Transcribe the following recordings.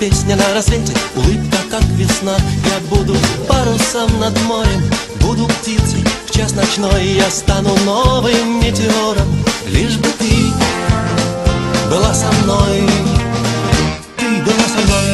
песня на рассвете, улыбка как весна. Я буду парусом над морем, буду птицей в час ночной. Я стану новым метеором, лишь бы ты была со мной. Ты была со мной.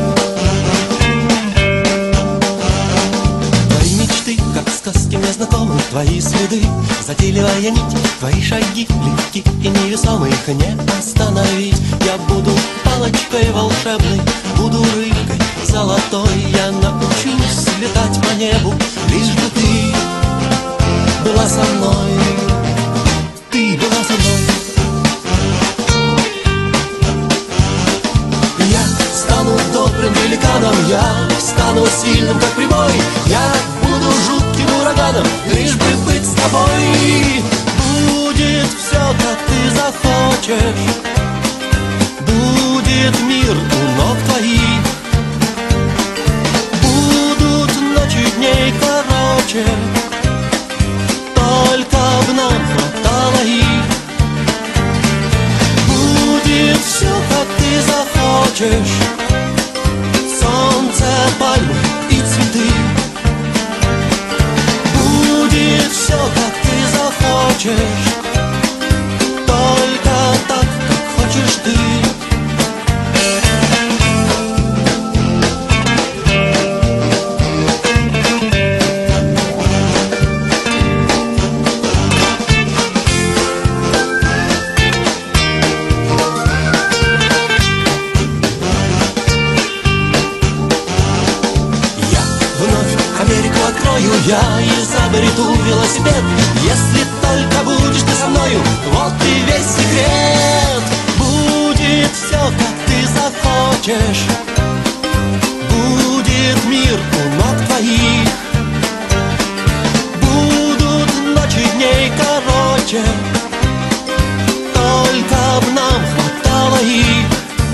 Твои мечты, как сказки мне знакомы, твои следы, затейливая нить, твои шаги легки и невесомы, их не остановить. Я буду палочкой волшебной, буду рыбкой золотой. Я научусь летать по небу, лишь бы ты была со мной. Ты была со мной. Я стану добрым великаном, я стану сильным, как прибой. Я буду жутким ураганом, лишь бы быть с тобой. Будет все, как ты захочешь, будет мир у ног твоих, будут ночи дней короче, только б нам хватало их. Будет все, как ты захочешь, солнце, пальмы и цветы. Будет все, как ты захочешь, только так, как хочешь ты. Я изобрету велосипед, если только будешь ты со мною. Вот и весь секрет. Будет все, как ты захочешь, будет мир у ног твоих, будут ночи дней короче, только б нам хватало их.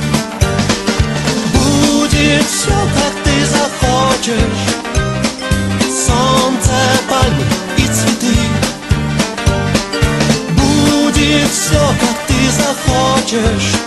Будет все, как ты захочешь, солнце, пальмы и цветы. Будет все, как ты захочешь,